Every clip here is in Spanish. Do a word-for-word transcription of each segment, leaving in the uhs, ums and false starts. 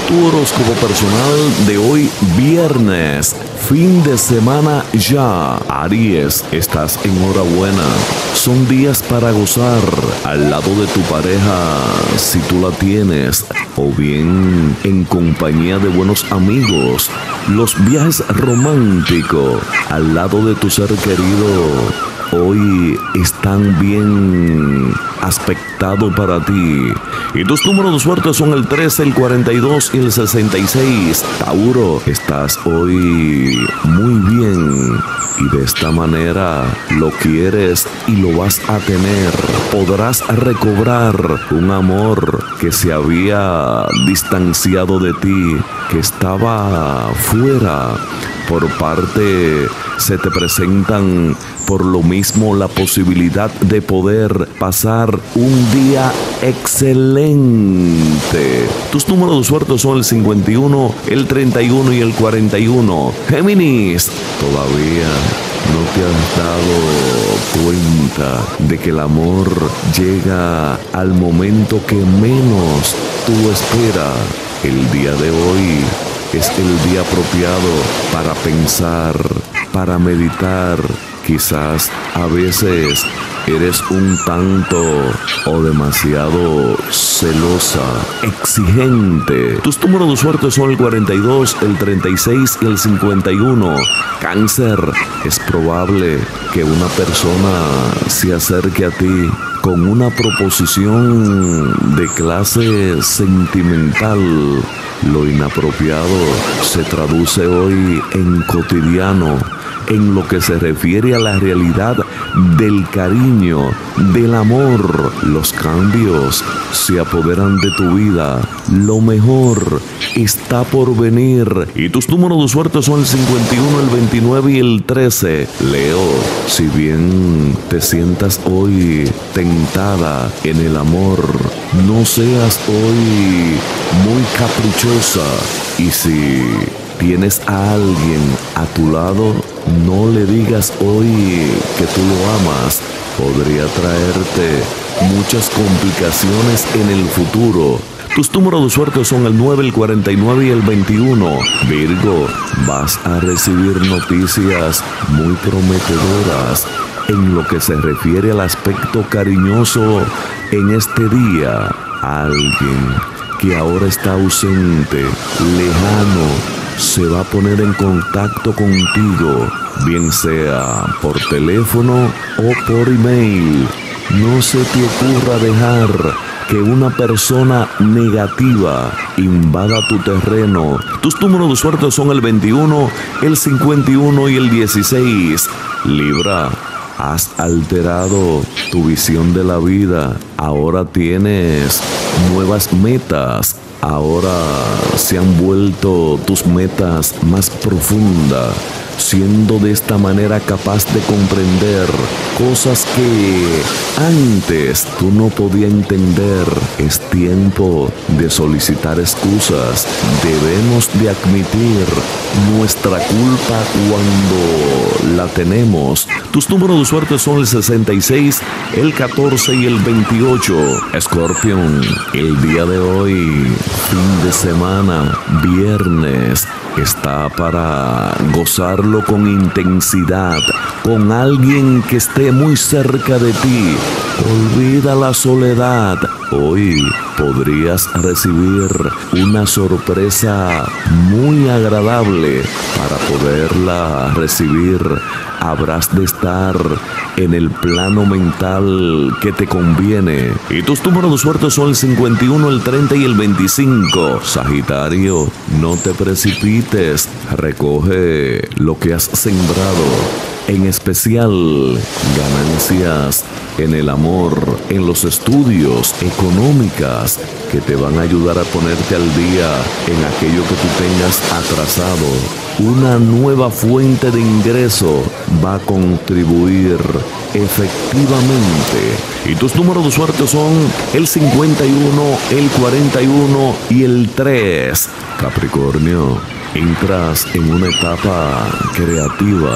tu horóscopo personal de hoy viernes, fin de semana ya. Aries, estás en hora buena. Son días para gozar al lado de tu pareja, si tú la tienes, o bien en compañía de buenos amigos. Los viajes románticos al lado de tu ser querido hoy están bien aspectados para ti. Y tus números de suerte son el trece, el cuarenta y dos y el sesenta y seis. Tauro, estás hoy muy bien y de esta manera lo quieres y lo vas a tener. Podrás recobrar un amor que se había distanciado de ti, que estaba fuera. Por parte, se te presentan por lo mismo la posibilidad de poder pasar un día excelente. Tus números de suerte son el cincuenta y uno, el treinta y uno y el cuarenta y uno. Géminis, todavía no te has dado cuenta de que el amor llega al momento que menos tú esperas. El día de hoy es el día apropiado para pensar, para meditar. Quizás a veces eres un tanto o demasiado celosa, exigente. Tus números de suerte son el cuarenta y dos, el treinta y seis y el cincuenta y uno. Cáncer, es probable que una persona se acerque a ti con una proposición de clase sentimental. Lo inapropiado se traduce hoy en cotidiano, en lo que se refiere a la realidad del cariño, del amor. Los cambios se apoderan de tu vida. Lo mejor está por venir. Y tus números de suerte son el cincuenta y uno, el veintinueve y el trece. Leo, si bien te sientas hoy tentada en el amor, no seas hoy muy caprichosa. Y si tienes a alguien a tu lado, no le digas hoy que tú lo amas. Podría traerte muchas complicaciones en el futuro. Tus números de suerte son el nueve, el cuarenta y nueve y el veintiuno. Virgo, vas a recibir noticias muy prometedoras en lo que se refiere al aspecto cariñoso en este día. Alguien que ahora está ausente, lejano, se va a poner en contacto contigo, bien sea por teléfono o por email. No se te ocurra dejar que una persona negativa invada tu terreno. Tus números de suerte son el veintiuno, el cincuenta y uno y el dieciséis. Libra, has alterado tu visión de la vida. Ahora tienes nuevas metas. Ahora se han vuelto tus metas más profundas, siendo de esta manera capaz de comprender cosas que antes tú no podías entender. Es tiempo de solicitar excusas. Debemos de admitir nuestra culpa cuando la tenemos. Tus números de suerte son el sesenta y seis, el catorce y el veintiocho. Escorpión, el día de hoy, fin de semana, viernes, está para gozarlo con intensidad, con alguien que esté muy cerca de ti. Olvida la soledad. Hoy podrías recibir una sorpresa muy agradable. Para poderla recibir, habrás de estar en el plano mental que te conviene. Y tus números de suerte son el cincuenta y uno, el treinta y el veinticinco. Sagitario, no te precipites. Recoge lo que has sembrado. En especial, ganancias en el amor, en los estudios, económicas, que te van a ayudar a ponerte al día en aquello que tú tengas atrasado. Una nueva fuente de ingreso va a contribuir efectivamente. Y tus números de suerte son el cincuenta y uno, el cuarenta y uno y el tres. Capricornio, entras en una etapa creativa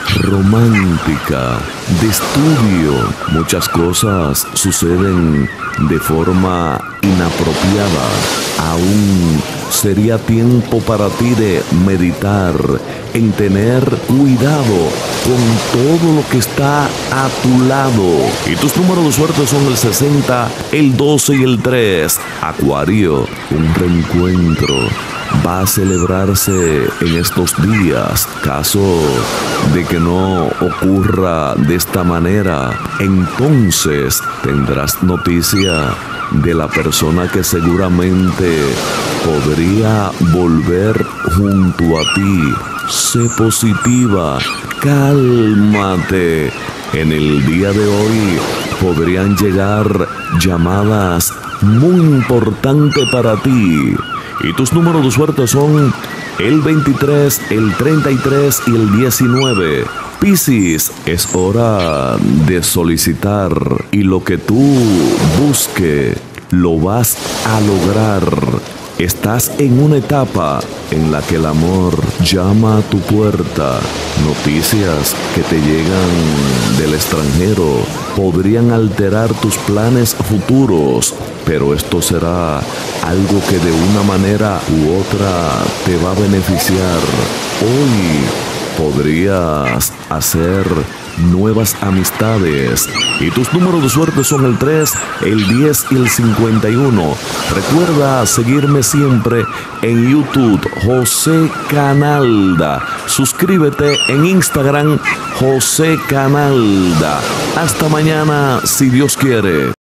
romántica, de estudio. Muchas cosas suceden de forma inapropiada. Aún sería tiempo para ti de meditar, en tener cuidado con todo lo que está a tu lado. Y tus números de suerte son el sesenta, el doce y el tres. Acuario, un reencuentro va a celebrarse en estos días. Caso de que no ocurra de esta manera, entonces tendrás noticia de la persona que seguramente podría volver junto a ti. Sé positiva, cálmate. En el día de hoy podrían llegar llamadas muy importantes para ti. Y tus números de suerte son el veintitrés, el treinta y tres y el diecinueve. Piscis, es hora de solicitar y lo que tú busques lo vas a lograr. Estás en una etapa en la que el amor llama a tu puerta. Noticias que te llegan del extranjero podrían alterar tus planes futuros, pero esto será algo que de una manera u otra te va a beneficiar. Hoy podrías hacer nuevas amistades y tus números de suerte son el tres, el diez y el cincuenta y uno. Recuerda seguirme siempre en YouTube, José Canalda. Suscríbete en Instagram, José Canalda. Hasta mañana, si Dios quiere.